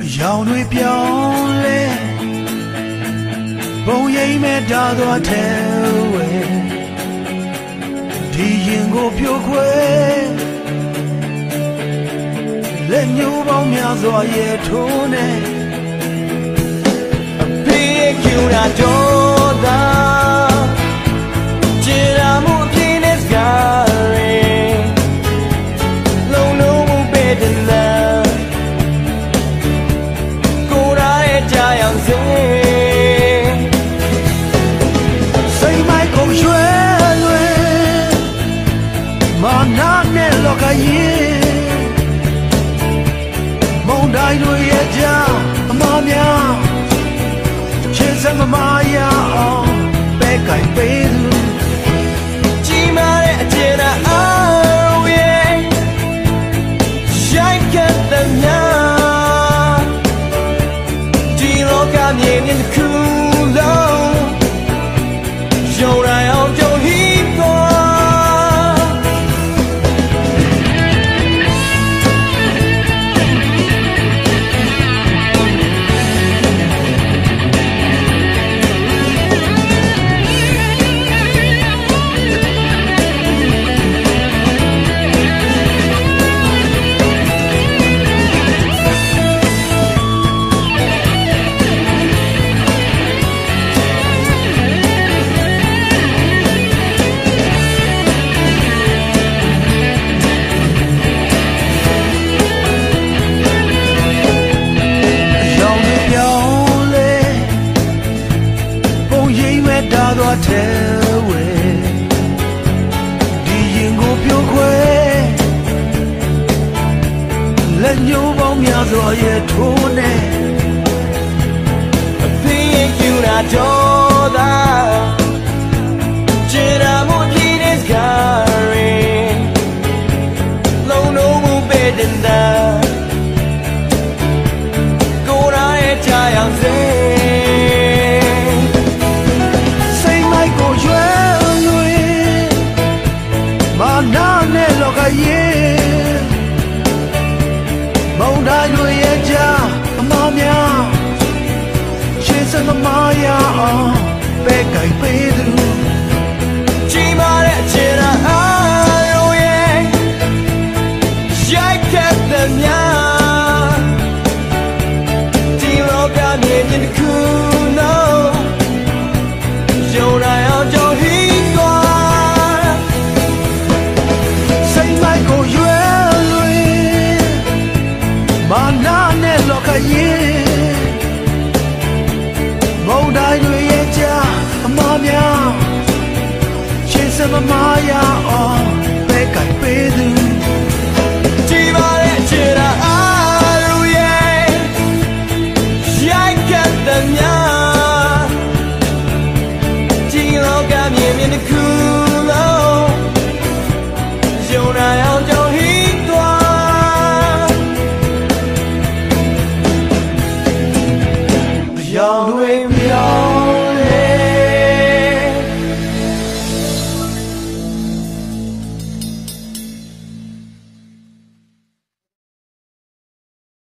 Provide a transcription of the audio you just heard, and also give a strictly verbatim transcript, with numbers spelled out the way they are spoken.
ရောင်တွေပြောင်းလဲဘုံရိပ်မဲ့တာသွားတယ်ဝဲဒီရင်ကိုပြိုခွဲလက်ညှိုးပေါင်းများစွာရဲ့ထိုးနေအဖေးကျူတာတော့သာကျေရာမှုပြင်းနေစကားရင်လုံးလုံးမပဲတဲ့လားကိုရာရဲ့ကြာရောက်စေစိတ်မိုက်ကိုရွှဲလွယ်မာနာနဲ့လောကကြီးမုန်တိုင်းတွေရဲ့ကြားအမများချစ်စမမရအောင်ပဲကင်ပေးသူကြီးမားတဲ့အကျဉ်းအားရဲ့ရိုက်ခတ်တဲ့များဒီလောကမြင်မြင်တစ်ခုလုံးရုံရအောင်ကြုံဟိပေါ်သွားတယ်ဝဲဒီရင်ကိုပြိုခွဲလက်ညှိုးပေါင်းများစွာရဲ့ထိုးနေအဖေးကျူတာတော့သာကျေရာမှုပြင်းနေစကားရင်လုံးလုံးမပဲတဲ့လားကိုရာရဲ့ကြာရောက်စေရဲ့မုန်တိုင်းတွေရဲ့ကြားအမများရှေ့စမမရအောင်ပဲကင်ပေးသူကြီးမားတဲ့အချစ်အားရောရဲ့ရိုက်ခတ်တဲ့များဒီလောကမြင်တဲ့ခုနော်ရုံရအောင်ကြုံဟိမုန်တိုင်းတွေရဲ့ကြားအမများရှင်းစမမရအောင်ပဲကင်ပေးသူကြီးပါတဲ့ခြေရာအားရရဲ့ရိုက်ကတ်တဲ့များဒီလောကမြင်မြင်တစ်ခုလုံးရုံရအောင်ကြုံဟိသွားရောင်တွေ